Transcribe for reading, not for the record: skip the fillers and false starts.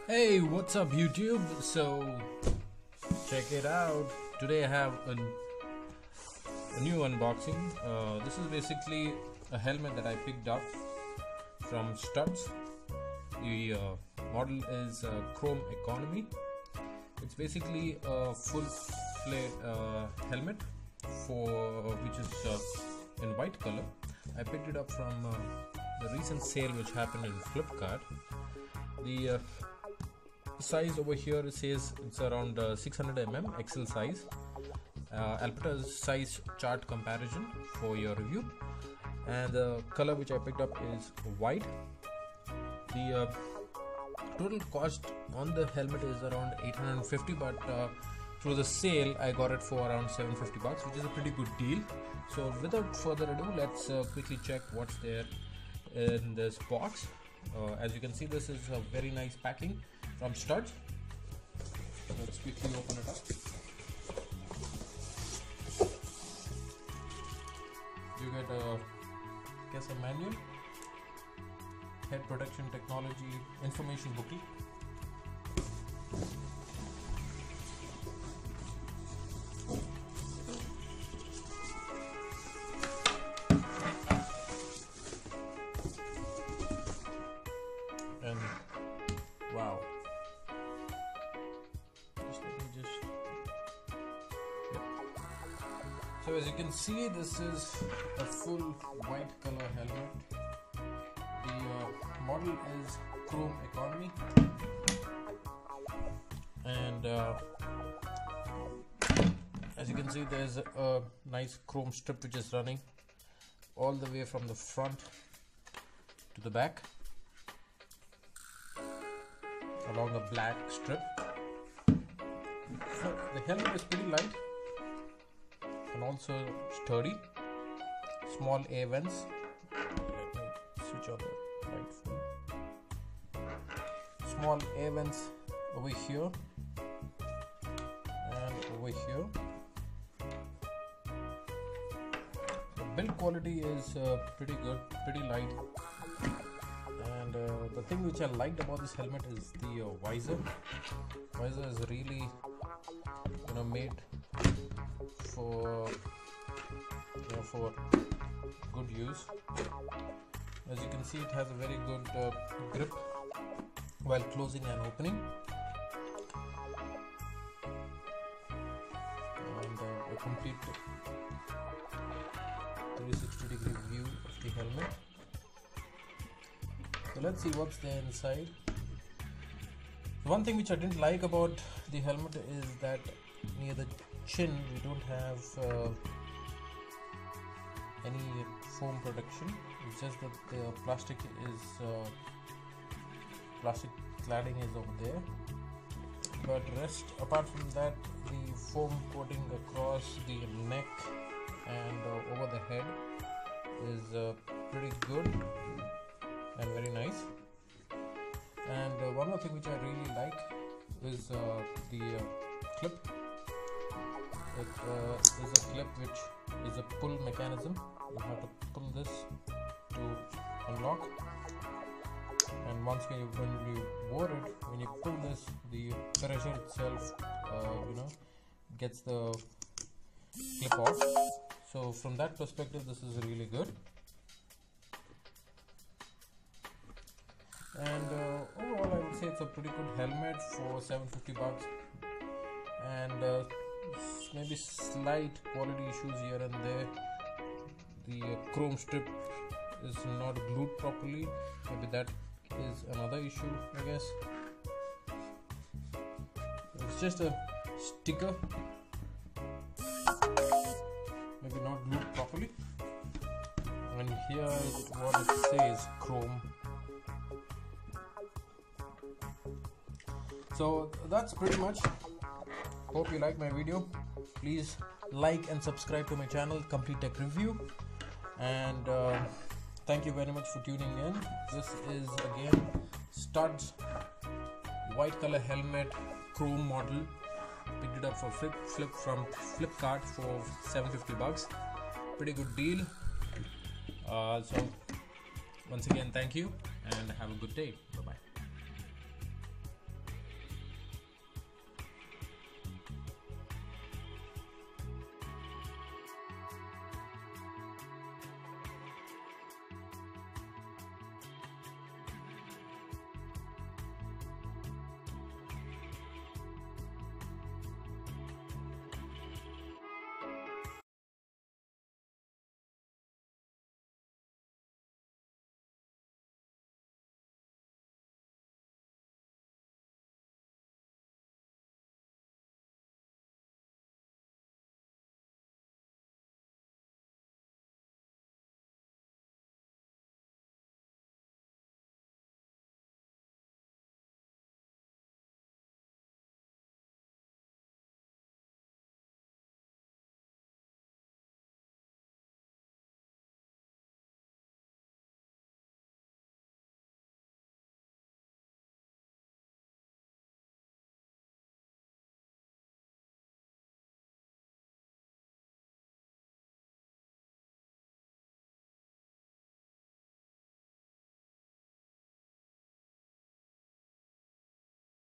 Hey, what's up YouTube? So check it out. Today I have a new unboxing. This is basically a helmet that I picked up from Studs. The model is Chrome Economy. It's basically a full flare helmet which is in white color. I picked it up from the recent sale which happened in Flipkart. The size over here, it says it's around 600 mm XL size. I'll put a size chart comparison for your review, and the color which I picked up is white. The total cost on the helmet is around 850, but through the sale I got it for around 750 bucks, which is a pretty good deal. So without further ado, let's quickly check what's there in this box. As you can see, this is a very nice packing from Studs. Let's quickly open it up. You get a manual, head protection technology information booklet, and wow. So as you can see, this is a full white color helmet. The model is Chrome Economy, and as you can see, there's a nice chrome strip which is running all the way from the front to the back along a black strip. So the helmet is pretty light and also sturdy. Small air vents. Let me switch on the light for small air vents over here and over here. The build quality is pretty good, pretty light. And the thing which I liked about this helmet is the visor. Visor is really made for good use. As you can see, it has a very good grip while closing and opening, and a complete 360-degree view of the helmet. So let's see what's there inside. One thing which I didn't like about the helmet is that near the chin we don't have any foam protection. It's just that the plastic cladding is over there, but apart from that, the foam coating across the neck and over the head is pretty good and very nice. And one more thing which I really like is the clip. It is a clip which is a pull mechanism. You have to pull this to unlock, and once when you wore it, when you pull this, the pressure itself gets the clip off. So from that perspective, this is really good. And overall, I would say it's a pretty good helmet for 750 bucks, and maybe slight quality issues here and there. The chrome strip is not glued properly. Maybe that is another issue, I guess. It's just a sticker, maybe not glued properly. And here is what it says, Chrome. So that's pretty much. Hope you like my video. Please like and subscribe to my channel, Complete Tech Review. And thank you very much for tuning in. This is again Studs white color helmet, chrome model. Picked it up for from Flipkart for 750 bucks. Pretty good deal. So once again, thank you and have a good day. Bye-bye.